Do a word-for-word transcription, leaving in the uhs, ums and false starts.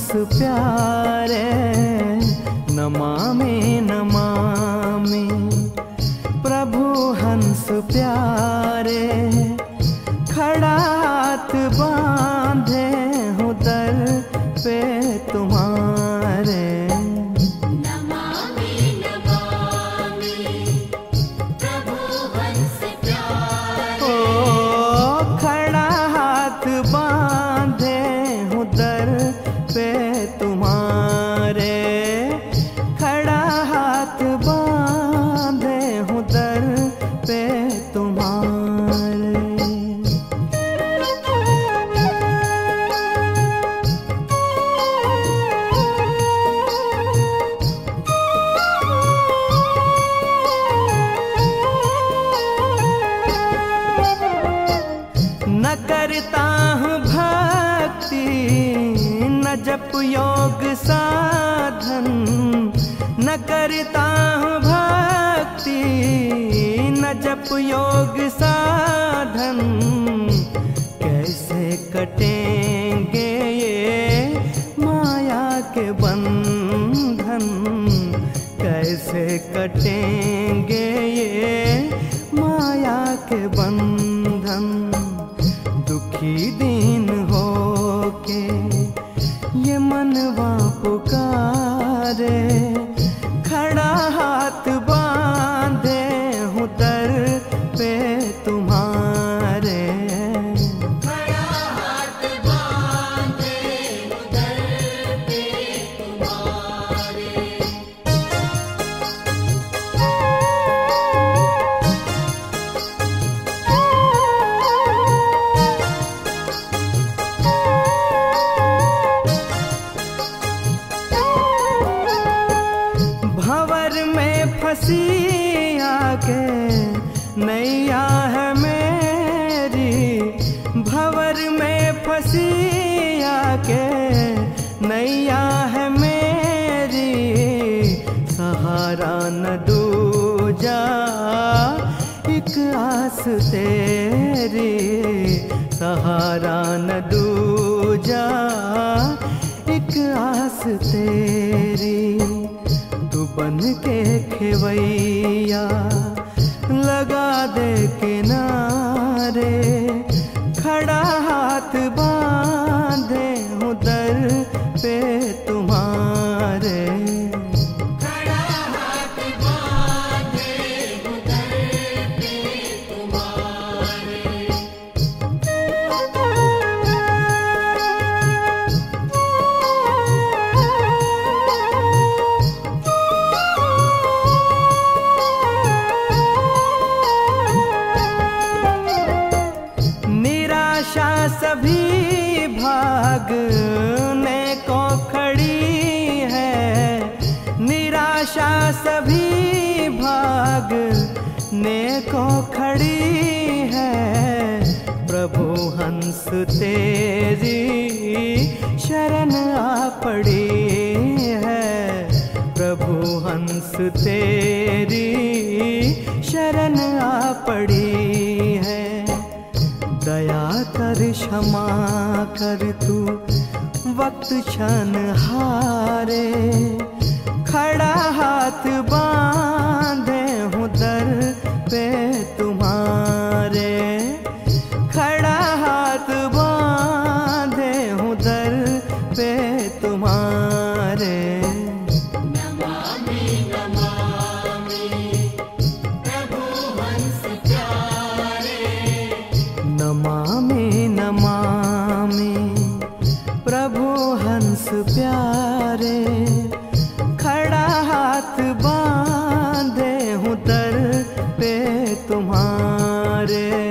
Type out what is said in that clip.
प्यारे नमामि नमामि। प्रभु हंस प्यारे खड़ा हाथ बांधे हूँ दर पे तुम्हारे। नमामि नमामि प्रभु हंस प्यारे। ओ खड़ा हाथ बांधे हूँ दर पे तुम्हारे। खड़ा हाथ बांधे हूँ दर पे तुम्हारे। न करता हूँ भक्ति न जप योग साधन। न करता हूँ भक्ति न जप योग साधन। कैसे कटेंगे ये माया के बंधन। कैसे कटेंगे ये माया के बंधन। दुखी दीन हो के ये मनवा पुकारे। खड़ा हाथ बांधे हूँ दर पे तुम्हारे। खड़ा हाथ बांधे हूँ दर पे तुम्हारे। भंवर में फंसी आके नैया है मेरी। भंवर में फंसी आके नैया है मेरी। सहारा न दूजा एक आस तेरी। सहारा न दूजा एक आस तेरी। तू बन के खेवैया लगा दे किनारे। खड़ा हाथ बांधे हूँ दर पे तुम्हारे। खड़ा हाथ बांधे हूँ दर पे तुम्हारे। निराशा सभी भागने को खड़ी है। निराशा सभी भागने को खड़ी है। प्रभु हंस तेरी शरण आ पड़ी है। प्रभु हंस तेरी शरण आ पड़ी है। दया कर क्षमा कर तू वक्त क्षण हारे। खड़ा हाथ बांधे हूँ दर पे तुम्हारे। खड़ा हाथ बांधे हूँ दर पे तुम्हारे। नमामि नमामि प्रभु हंस प्यारे। नमामि नमामि प्रभु हंस प्यारे। खड़ा हाथ बांधे हूँ दर पे तुम्हारे।